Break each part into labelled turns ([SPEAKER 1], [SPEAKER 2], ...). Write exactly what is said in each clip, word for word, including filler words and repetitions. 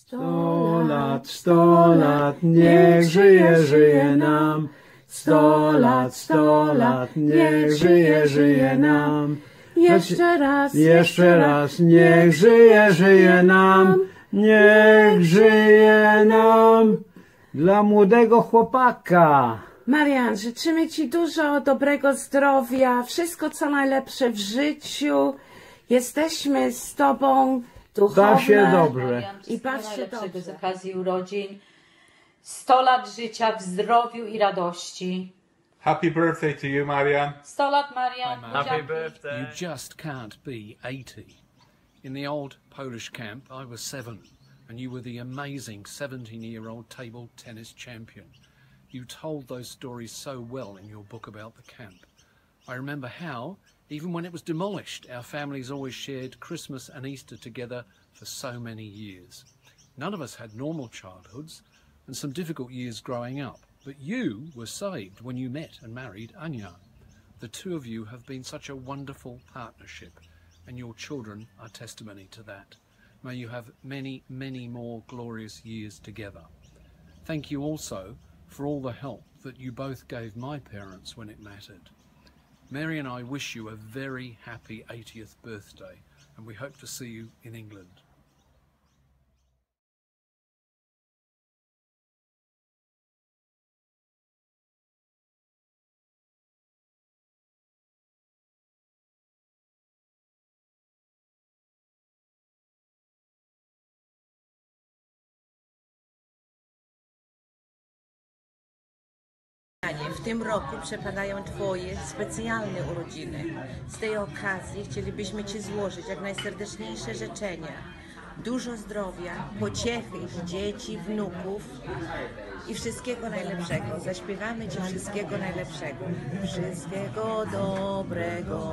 [SPEAKER 1] Sto lat, sto lat, niech żyje, żyje nam. Sto lat, sto lat, niech żyje, żyje nam.
[SPEAKER 2] Jeszcze raz,
[SPEAKER 1] jeszcze raz, niech żyje, żyje nam. Niech żyje nam. Dla młodego chłopaka.
[SPEAKER 2] Marian, życzymy Ci dużo dobrego zdrowia, wszystko co najlepsze w życiu. Jesteśmy z Tobą duchowo.
[SPEAKER 1] Baw się dobrze.
[SPEAKER 2] I baw się dobrze.
[SPEAKER 3] Z okazji urodzin. sto lat życia w zdrowiu i radości.
[SPEAKER 4] Happy birthday to you, Marian.
[SPEAKER 3] sto lat, Marian.
[SPEAKER 5] Happy birthday.
[SPEAKER 6] You just can't be eighty. In the old Polish camp, I was seven, and you were the amazing seventeen-year-old table tennis champion. You told those stories so well in your book about the camp. I remember how, even when it was demolished, our families always shared Christmas and Easter together for so many years. None of us had normal childhoods and some difficult years growing up, but you were saved when you met and married Anya. The two of you have been such a wonderful partnership, and your children are testimony to that. May you have many, many more glorious years together. Thank you also for all the help that you both gave my parents when it mattered. Mary and I wish you a very happy eightieth birthday, and we hope to see you in England.
[SPEAKER 7] W tym roku przepadają Twoje specjalne urodziny. Z tej okazji chcielibyśmy Ci złożyć jak najserdeczniejsze życzenia. Dużo zdrowia, pociechy ich dzieci, wnuków i wszystkiego najlepszego. Zaśpiewamy Ci wszystkiego najlepszego. Wszystkiego dobrego.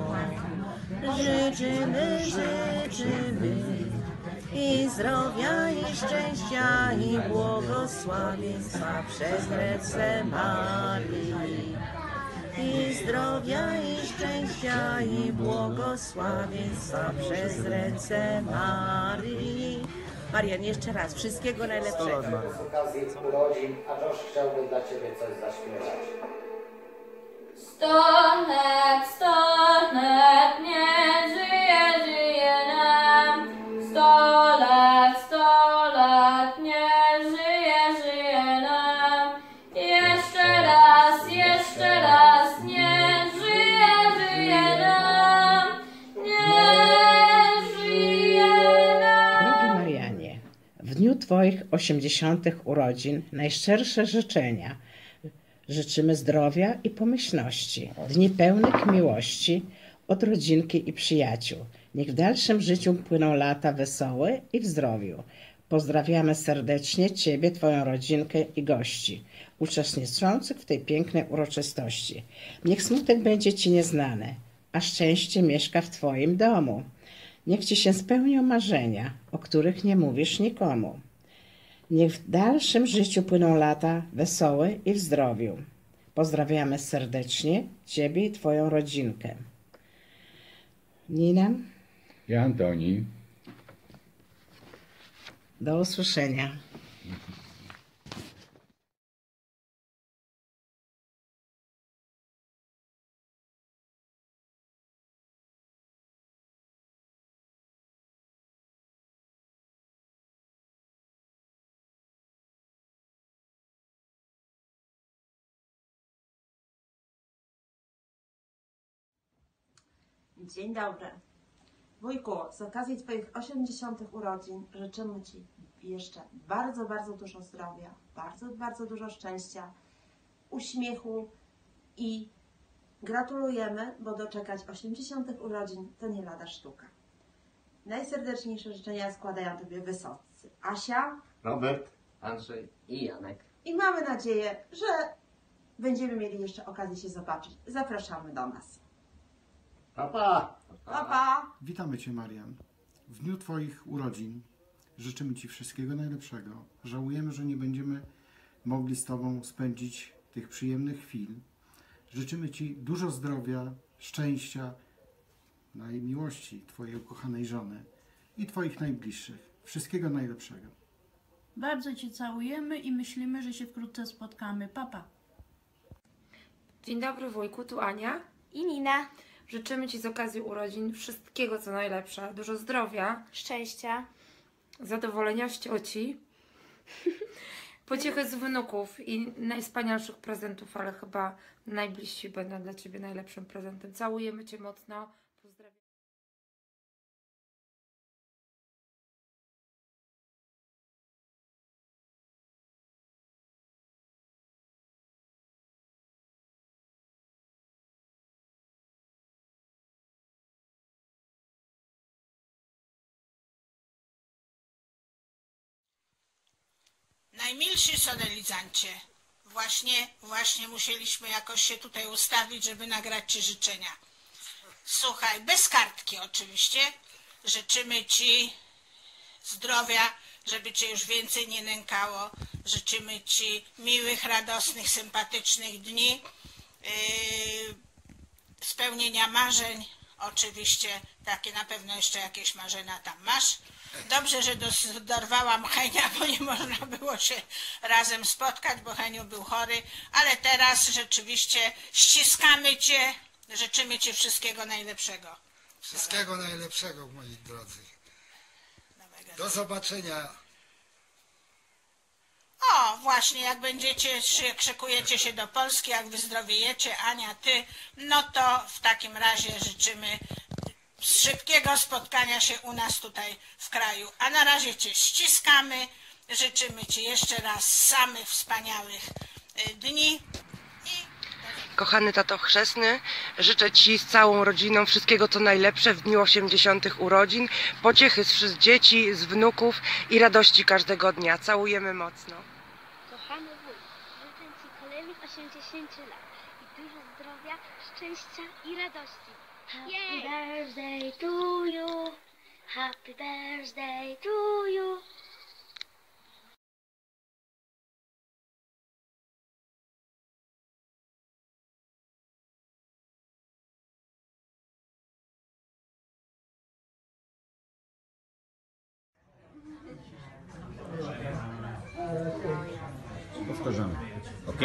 [SPEAKER 7] Życzymy, życzymy. I zdrowia, i szczęścia, i błogosławieństwa przez ręce Marii. I zdrowia, i szczęścia, i błogosławieństwa przez ręce Marii. Marian, jeszcze raz, wszystkiego najlepszego.
[SPEAKER 8] Z okazji urodzin, a Josh chciałby dla Ciebie coś zaśpiewać.
[SPEAKER 9] Sto lat, sto lat, nie żyje, żyje nam. Sto lat, sto lat, nie żyje, żyje nam. Jeszcze raz, jeszcze raz, nie żyje, żyje nam. Nie żyje nam.
[SPEAKER 2] Drogi Marianie, w dniu Twoich osiemdziesiątych urodzin najszczersze życzenia. Życzymy zdrowia i pomyślności, dni pełnych miłości od rodzinki i przyjaciół. Niech w dalszym życiu płyną lata wesołe i w zdrowiu. Pozdrawiamy serdecznie Ciebie, Twoją rodzinkę i gości uczestniczących w tej pięknej uroczystości. Niech smutek będzie Ci nieznany, a szczęście mieszka w Twoim domu. Niech Ci się spełnią marzenia, o których nie mówisz nikomu. Niech w dalszym życiu płyną lata wesołe i w zdrowiu. Pozdrawiamy serdecznie Ciebie i Twoją rodzinkę. Nina?
[SPEAKER 10] Ja, Antoni.
[SPEAKER 2] Do usłyszenia.
[SPEAKER 11] Dzień dobry. Wujku, z okazji Twoich osiemdziesiątych urodzin życzymy Ci jeszcze bardzo, bardzo dużo zdrowia, bardzo, bardzo dużo szczęścia, uśmiechu i gratulujemy, bo doczekać osiemdziesiątych urodzin to nie lada sztuka. Najserdeczniejsze życzenia składają Tobie wysoccy Asia,
[SPEAKER 12] Robert, Andrzej i Janek.
[SPEAKER 11] I mamy nadzieję, że będziemy mieli jeszcze okazję się zobaczyć. Zapraszamy do nas.
[SPEAKER 12] Pa, pa.
[SPEAKER 11] Pa, pa.
[SPEAKER 13] Witamy Cię, Marian. W dniu Twoich urodzin życzymy Ci wszystkiego najlepszego. Żałujemy, że nie będziemy mogli z Tobą spędzić tych przyjemnych chwil. Życzymy Ci dużo zdrowia, szczęścia, najmiłości Twojej ukochanej żony i Twoich najbliższych. Wszystkiego najlepszego.
[SPEAKER 5] Bardzo Cię całujemy i myślimy, że się wkrótce spotkamy. Pa, pa.
[SPEAKER 14] Dzień dobry wujku, tu Ania
[SPEAKER 15] i Nina.
[SPEAKER 14] Życzymy Ci z okazji urodzin wszystkiego co najlepsze, dużo zdrowia,
[SPEAKER 15] szczęścia,
[SPEAKER 14] zadowolenia z cioci, pociechy z wnuków i najwspanialszych prezentów, ale chyba najbliżsi będą dla Ciebie najlepszym prezentem. Całujemy Cię mocno, pozdrawiam.
[SPEAKER 16] Najmilszy solenizancie, właśnie, właśnie musieliśmy jakoś się tutaj ustawić, żeby nagrać Ci życzenia. Słuchaj, bez kartki oczywiście, życzymy Ci zdrowia, żeby Cię już więcej nie nękało, życzymy Ci miłych, radosnych, sympatycznych dni, yy, spełnienia marzeń, oczywiście takie na pewno jeszcze jakieś marzenia tam masz. Dobrze, że dorwałam Henia, bo nie można było się razem spotkać, bo Heniu był chory, ale teraz rzeczywiście ściskamy Cię, życzymy Ci wszystkiego najlepszego.
[SPEAKER 17] Wszystkiego najlepszego, moi drodzy. Do zobaczenia.
[SPEAKER 16] O, właśnie, jak będziecie, jak szykujecie się do Polski, jak wyzdrowiejecie, Ania, Ty, no to w takim razie życzymy szybkiego spotkania się u nas tutaj w kraju. A na razie Cię ściskamy, życzymy Ci jeszcze raz samych wspaniałych dni.
[SPEAKER 18] Kochany tato chrzestny, życzę Ci z całą rodziną wszystkiego co najlepsze w dniu osiemdziesiątych urodzin, pociechy z dzieci, z wnuków i radości każdego dnia. Całujemy mocno.
[SPEAKER 15] Kochany wuj, życzę Ci kolejnych osiemdziesięciu lat i dużo zdrowia, szczęścia i radości. Happy birthday to you, happy birthday to you.
[SPEAKER 19] Powtarzamy, ok?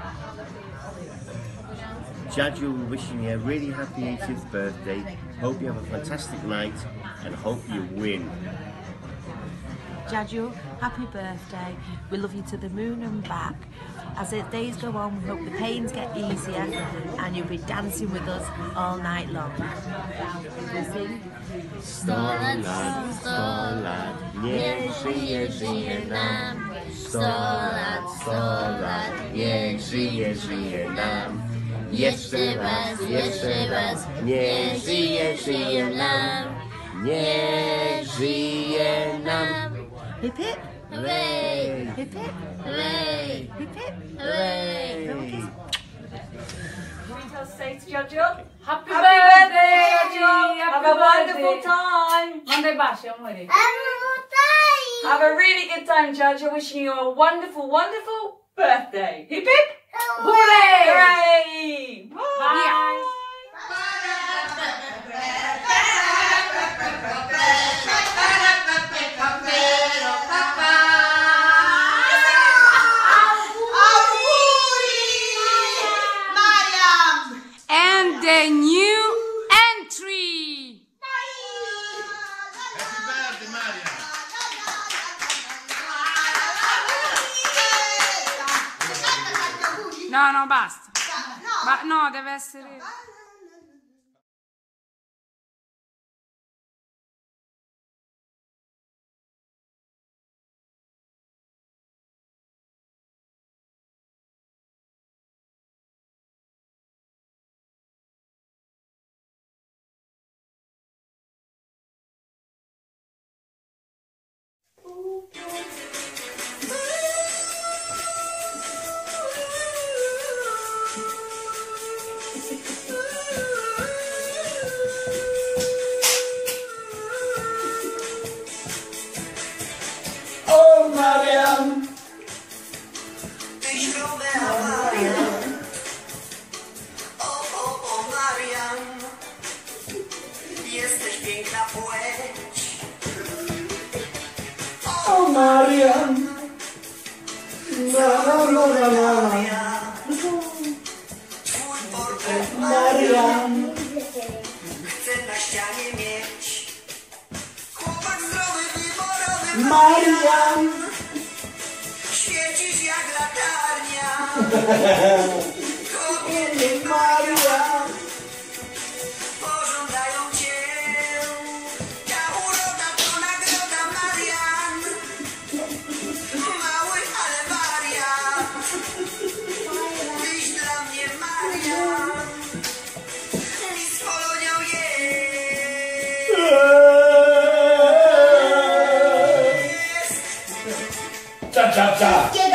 [SPEAKER 19] Dziadziu, wishing you a really happy eightieth birthday. Hope you have a fantastic night and hope you win.
[SPEAKER 20] Dziadziu, happy birthday. We love you to the moon and back. As the days go on, we hope the pains get easier and you'll be dancing with us all night long. We sing.
[SPEAKER 21] Sto lat, sto lat, niech żyje, żyje nam. Sto lat, sto lat, niech żyje, żyje nam. Jeszcze raz, jeszcze raz, niech żyje, żyje nam. Niech żyje nam.
[SPEAKER 20] Hip hip.
[SPEAKER 21] Hooray!
[SPEAKER 20] Hip hip.
[SPEAKER 21] Hooray!
[SPEAKER 20] Hip hip.
[SPEAKER 21] Hooray!
[SPEAKER 22] Can we tell say to Jojo?
[SPEAKER 3] Happy,
[SPEAKER 22] Happy
[SPEAKER 3] birthday,
[SPEAKER 22] birthday,
[SPEAKER 3] Jojo!
[SPEAKER 22] Have
[SPEAKER 3] Happy
[SPEAKER 22] a
[SPEAKER 3] birthday.
[SPEAKER 22] wonderful time.
[SPEAKER 3] Monday bash, I'm ready.
[SPEAKER 22] Have a really good time, Jojo. Wishing you a wonderful, wonderful birthday. Hip hip.
[SPEAKER 3] Hooray!
[SPEAKER 22] Hooray! Bye.
[SPEAKER 3] Bye.
[SPEAKER 23] And the new entry.
[SPEAKER 17] Happy birthday, Mariam.
[SPEAKER 23] No, no, basta. Ma, no, deve essere...
[SPEAKER 22] Oh, Mariam.
[SPEAKER 21] O, Mariam, jesteś piękna płeć.
[SPEAKER 22] Oh, Mariam.
[SPEAKER 21] Twój portret Marian chcę na ścianie mieć. Chłopak zdrowy, wyborowy Marian, świecisz jak latarnia. Kobiety Marian pożądają cię. Ta uroda to nagroda Marian, mały, ale wariat. Tyś dla mnie Marian i z Polonią jest.
[SPEAKER 1] Cha cha cha.